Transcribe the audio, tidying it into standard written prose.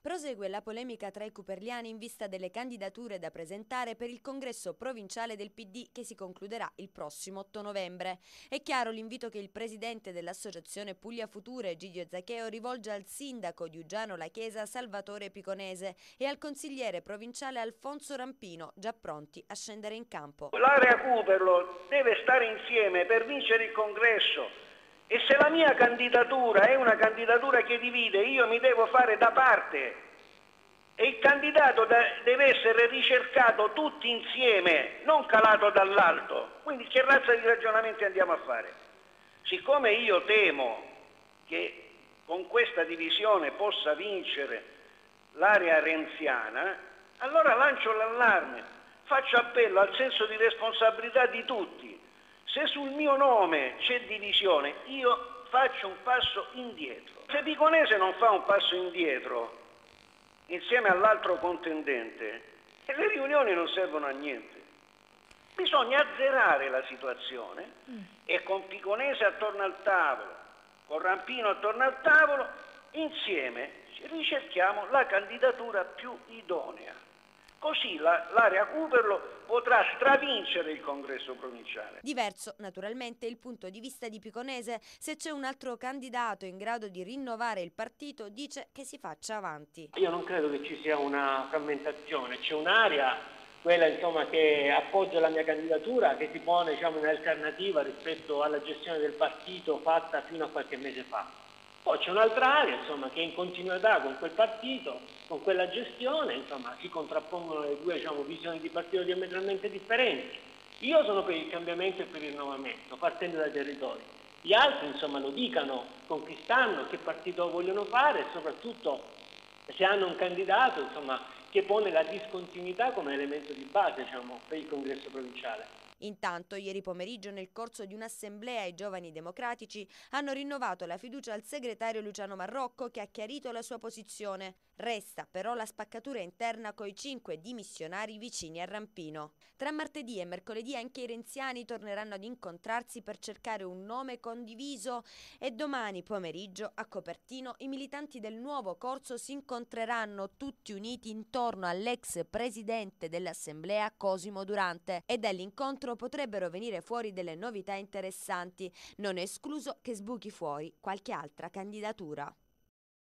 Prosegue la polemica tra i cuperliani in vista delle candidature da presentare per il congresso provinciale del PD che si concluderà il prossimo 8 novembre. È chiaro l'invito che il presidente dell'associazione Puglia Futura, Egidio Zacheo, rivolge al sindaco di Uggiano La Chiesa, Salvatore Piconese, e al consigliere provinciale Alfonso Rampino, già pronti a scendere in campo. L'area Cuperlo deve stare insieme per vincere il congresso. E se la mia candidatura è una candidatura che divide, io mi devo fare da parte e il candidato deve essere ricercato tutti insieme, non calato dall'alto. Quindi che razza di ragionamenti andiamo a fare? Siccome io temo che con questa divisione possa vincere l'area renziana, allora lancio l'allarme, faccio appello al senso di responsabilità di tutti. Se sul mio nome c'è divisione, io faccio un passo indietro. Se Piconese non fa un passo indietro insieme all'altro contendente, le riunioni non servono a niente. Bisogna azzerare la situazione e con Piconese attorno al tavolo, con Rampino attorno al tavolo, insieme ricerchiamo la candidatura più idonea. Così l'area Cuperlo potrà stravincere il congresso provinciale. Diverso, naturalmente, il punto di vista di Piconese. Se c'è un altro candidato in grado di rinnovare il partito, dice che si faccia avanti. Io non credo che ci sia una frammentazione, c'è un'area, quella insomma, che appoggia la mia candidatura, che si pone in alternativa rispetto alla gestione del partito fatta fino a qualche mese fa. Poi c'è un'altra area che è in continuità con quel partito, con quella gestione, si contrappongono le due visioni di partito diametralmente differenti. Io sono per il cambiamento e per il rinnovamento, partendo dai territori. Gli altri lo dicano con chi stanno, che partito vogliono fare e soprattutto se hanno un candidato che pone la discontinuità come elemento di base per il congresso provinciale. Intanto, ieri pomeriggio, nel corso di un'assemblea, i Giovani Democratici hanno rinnovato la fiducia al segretario Luciano Marrocco, che ha chiarito la sua posizione. Resta però la spaccatura interna coi 5 dimissionari vicini a Rampino. Tra martedì e mercoledì anche i renziani torneranno ad incontrarsi per cercare un nome condiviso e domani pomeriggio a Copertino i militanti del nuovo corso si incontreranno tutti uniti intorno all'ex presidente dell'assemblea Cosimo Durante e dall'incontro potrebbero venire fuori delle novità interessanti. Non è escluso che sbuchi fuori qualche altra candidatura.